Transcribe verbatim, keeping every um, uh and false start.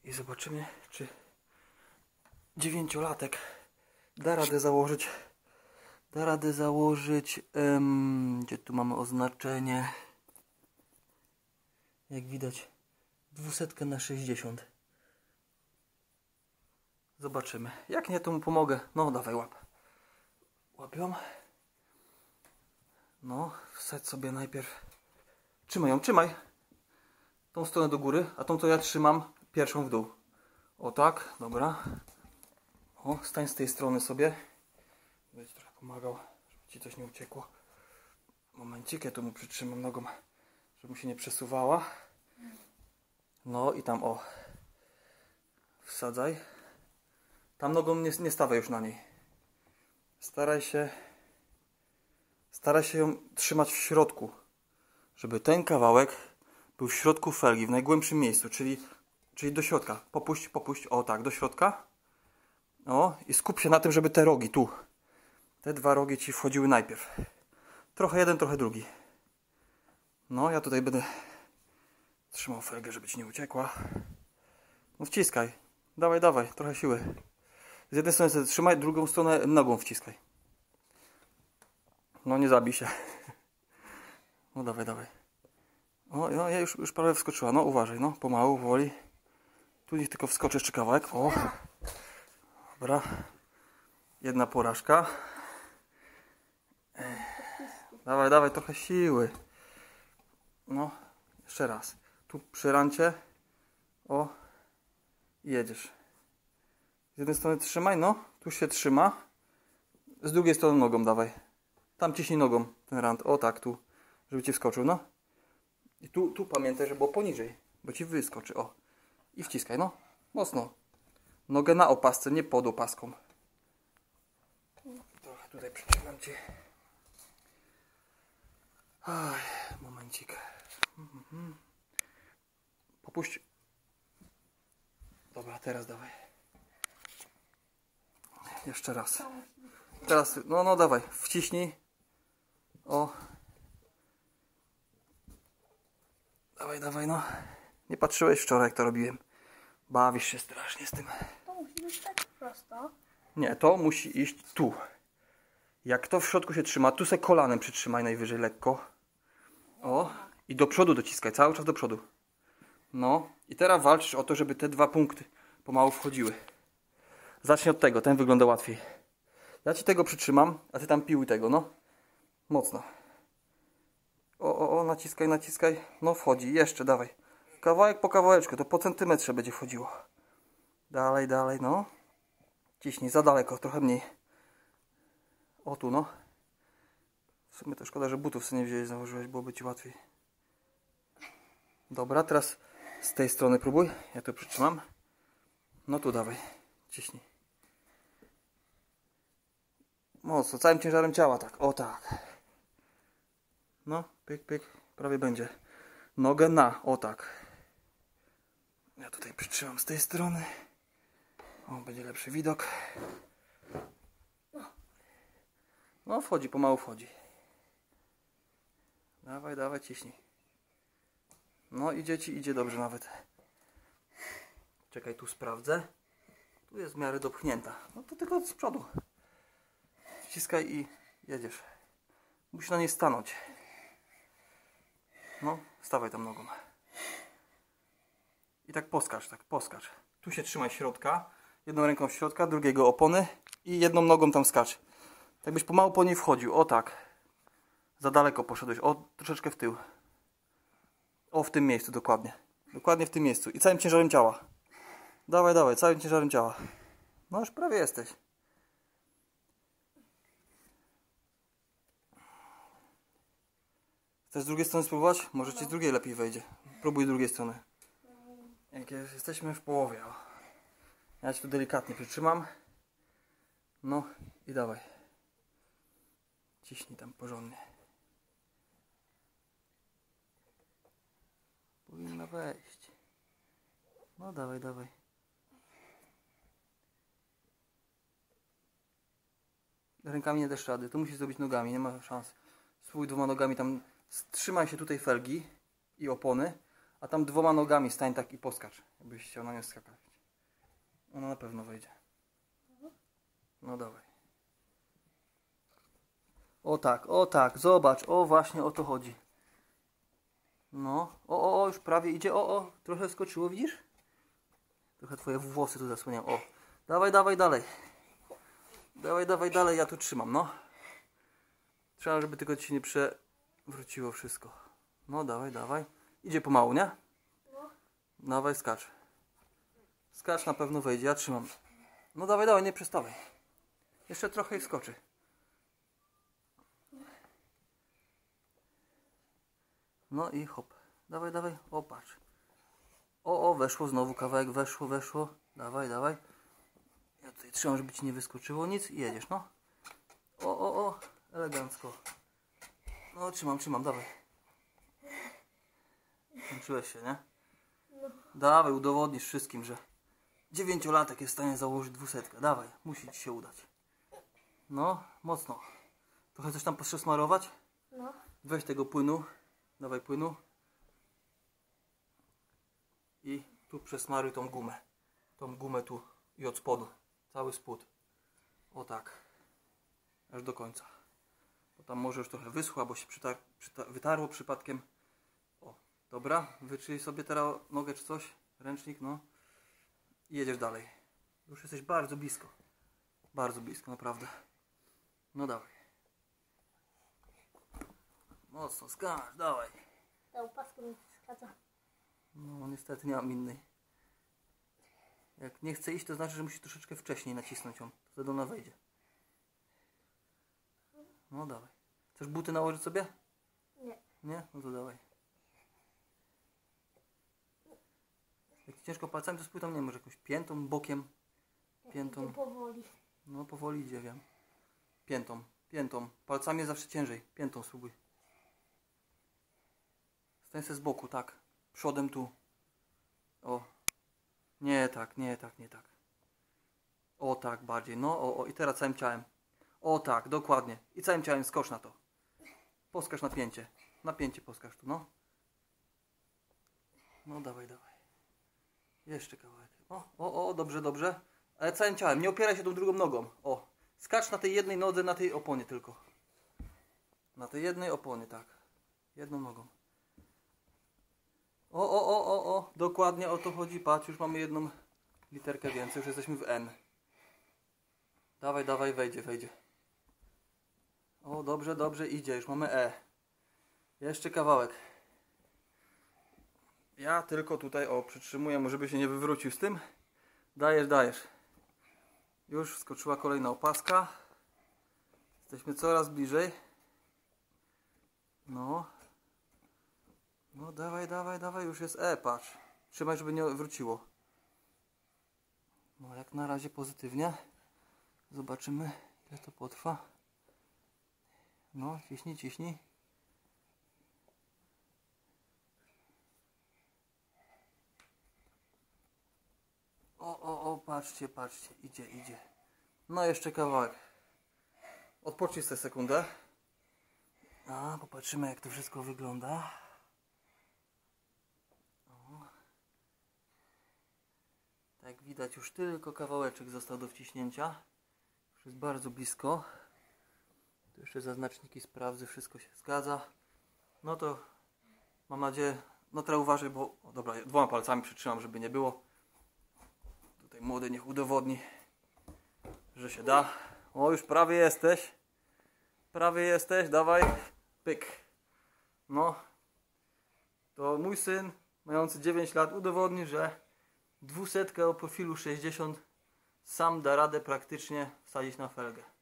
I zobaczymy, czy dziewięciolatek da radę założyć. Da radę założyć. Um, gdzie tu mamy oznaczenie? Jak widać, dwusetkę na sześćdziesiąt. Zobaczymy. Jak nie, to mu pomogę. No, dawaj, łap. Łapią. No, wsadź sobie najpierw. Trzymaj ją, trzymaj. Tą stronę do góry, a tą, co ja trzymam, pierwszą w dół. O tak, dobra. O, stań z tej strony sobie. Będę ci trochę pomagał, żeby ci coś nie uciekło. Momencik, ja tu mu przytrzymam nogą, żeby mu się nie przesuwała. No i tam, o. Wsadzaj. Tam nogą nie, nie stawaj już na niej. Staraj się Staraj się ją trzymać w środku, żeby ten kawałek był w środku felgi, w najgłębszym miejscu, czyli, czyli do środka. Popuść, popuść, o tak, do środka. O, i skup się na tym, żeby te rogi tu, te dwa rogi ci wchodziły najpierw. Trochę jeden, trochę drugi. No, ja tutaj będę trzymał felgę, żeby ci nie uciekła. No wciskaj. Dawaj, dawaj, trochę siły. Z jednej strony sobie trzymaj, drugą stronę nogą wciskaj. No nie zabij się. No dawaj, dawaj. O, no ja już, już prawie wskoczyła. No uważaj, no pomału, woli. Tu niech tylko wskoczy jeszcze kawałek. O. Dobra. Jedna porażka. Dawaj, dawaj, trochę siły. No, jeszcze raz. Tu przy rancie. O. I jedziesz. Z jednej strony trzymaj, no. Tu się trzyma. Z drugiej strony nogą dawaj. Tam ciśnij nogą ten rant. O tak, tu. Żeby ci wskoczył, no. I tu, tu pamiętaj, że było poniżej. Bo ci wyskoczy, o. I wciskaj, no. Mocno. Nogę na opasce, nie pod opaską. Trochę tutaj przytrzymam ci. Aj, momencik. Mhm. Popuść. Dobra, teraz dawaj. Jeszcze raz. Teraz, no, no dawaj, wciśnij. O. Dawaj, dawaj, no. Nie patrzyłeś wczoraj, jak to robiłem. Bawisz się strasznie z tym. To musi być tak prosto. Nie, to musi iść tu. Jak to w środku się trzyma, tu se kolanem przytrzymaj najwyżej lekko. O. I do przodu dociskaj, cały czas do przodu. No. I teraz walczysz o to, żeby te dwa punkty pomału wchodziły. Zacznij od tego, ten wygląda łatwiej. Ja ci tego przytrzymam, a ty tam piłuj tego, no. Mocno. O, o, o, naciskaj, naciskaj. No wchodzi, jeszcze, dawaj. Kawałek po kawałeczku, to po centymetrze będzie wchodziło. Dalej, dalej, no. Ciśnij, za daleko, trochę mniej. O tu, no. W sumie to szkoda, że butów sobie nie wziąłeś, założyłeś, byłoby ci łatwiej. Dobra, teraz z tej strony próbuj. Ja tu przytrzymam. No tu dawaj, ciśnij. Mocno, całym ciężarem ciała, tak, o tak. No, pyk, pyk, prawie będzie. Nogę na, o tak. Ja tutaj przytrzymam z tej strony. O, będzie lepszy widok. No, wchodzi, pomału wchodzi. Dawaj, dawaj, ciśnij. No, idzie ci, idzie dobrze nawet. Czekaj, tu sprawdzę. Tu jest w miarę dopchnięta. No to tylko z przodu. Wciskaj i jedziesz. Musisz na niej stanąć. No, stawaj tam nogą. I tak poskacz, tak poskacz. Tu się trzymaj środka. Jedną ręką środka, drugiego opony. I jedną nogą tam skacz. Tak byś pomału po niej wchodził. O tak. Za daleko poszedłeś. O, troszeczkę w tył. O, w tym miejscu, dokładnie. Dokładnie w tym miejscu. I całym ciężarem ciała. Dawaj, dawaj, całym ciężarem ciała. No już prawie jesteś. Chcesz z drugiej strony spróbować? Może ci z drugiej lepiej wejdzie. Próbuj z drugiej strony. Jak jesteśmy w połowie. O. Ja ci tu delikatnie przytrzymam. No i dawaj. Ciśnij tam porządnie. Powinna wejść. No dawaj, dawaj. Rękami nie dasz rady. Tu musisz zrobić nogami, nie ma szans. Spróbuj dwoma nogami tam. Trzymaj się tutaj felgi i opony, A tam dwoma nogami stań tak i poskacz, jakbyś chciał na nią skakać. Ona na pewno wejdzie. No dawaj. O tak, o tak, zobacz, o właśnie o to chodzi. No, o, o, o, już prawie idzie, o, o, trochę skoczyło, widzisz? Trochę twoje włosy tu zasłaniają, o. Dawaj, dawaj, dalej. Dawaj, dawaj, dalej, ja tu trzymam, no. Trzeba, żeby tylko ci się nie przewróciło wszystko. No, dawaj, dawaj. Idzie pomału, nie? No. Dawaj, skacz. Skacz, na pewno wejdzie, ja trzymam. No dawaj, dawaj, nie przestawaj. Jeszcze trochę i skoczy. No i hop. Dawaj, dawaj, o patrz. O, o, weszło znowu kawałek, weszło, weszło. Dawaj, dawaj. Ja tutaj trzymam, żeby ci nie wyskoczyło nic i jedziesz, no. O, o, o, elegancko. No, trzymam, trzymam, dawaj. Kończyłeś się, nie? Dawaj, udowodnisz wszystkim, że dziewięciolatek jest w stanie założyć dwusetkę. Dawaj, musi ci się udać. No, mocno. Trochę coś tam posmarować? No. Weź tego płynu. Dawaj płynu. I tu przesmaruj tą gumę. Tą gumę tu i od spodu. Cały spód. O tak. Aż do końca. Bo tam może już trochę wyschło, bo się przytar przytar wytarło przypadkiem. O, dobra. Wytrzyj sobie teraz nogę czy coś. Ręcznik, no. I jedziesz dalej. Już jesteś bardzo blisko. Bardzo blisko, naprawdę. No dawaj. Mocno skacz, dawaj. Ta opaska mi przeszkadza. No niestety nie mam innej. Jak nie chce iść, to znaczy, że musi troszeczkę wcześniej nacisnąć ją. Wtedy ona wejdzie. No dawaj. Chcesz buty nałożyć sobie? Nie. Nie? No to dawaj. Jak ci ciężko palcami, to spójrz tam, nie może jakąś piętą, bokiem. Piętą. Idę powoli. No powoli idzie, wiem. Piętą, piętą. Palcami jest zawsze ciężej. Piętą spróbuj. Stań sobie z boku, tak. Przodem tu. O. Nie tak, nie tak, nie tak. O tak, bardziej. No, o, o. I teraz całym ciałem. O tak, dokładnie. I całym ciałem skocz na to. Poskacz na pięcie. Na pięcie poskacz tu, no. No dawaj, dawaj. Jeszcze kawałek. O, o, o, dobrze, dobrze. Ale całym ciałem. Nie opieraj się tą drugą nogą. O. Skacz na tej jednej nodze, na tej oponie tylko. Na tej jednej oponie, tak. Jedną nogą. O, o, o, o, o. Dokładnie o to chodzi. Patrz, już mamy jedną literkę więcej. Już jesteśmy w N. Dawaj, dawaj, wejdzie, wejdzie. O, dobrze, dobrze, idzie. Już mamy E. Jeszcze kawałek. Ja tylko tutaj, o, przytrzymuję, żeby się nie wywrócił z tym. Dajesz, dajesz. Już wskoczyła kolejna opaska. Jesteśmy coraz bliżej. No. No dawaj, dawaj, dawaj, już jest E, patrz. Trzymaj, żeby nie wróciło. No jak na razie pozytywnie. Zobaczymy, ile to potrwa. No, ciśnij, ciśnij. O, o, o, patrzcie, patrzcie, idzie, idzie. No jeszcze kawałek. Odpocznij sobie sekundę. A, popatrzymy, jak to wszystko wygląda. O. Tak widać, już tylko kawałeczek został do wciśnięcia. Już jest bardzo blisko. Tu jeszcze zaznaczniki sprawdzę, wszystko się zgadza. No to mam nadzieję, no teraz uważaj, bo o, dobra, dwoma palcami przytrzymam, żeby nie było. Tutaj młody niech udowodni, że się da. O, już prawie jesteś. Prawie jesteś, dawaj. Pyk. No. To mój syn, mający dziewięć lat, udowodni, że dwusetkę o profilu sześćdziesiąt sam da radę praktycznie wsadzić na felgę.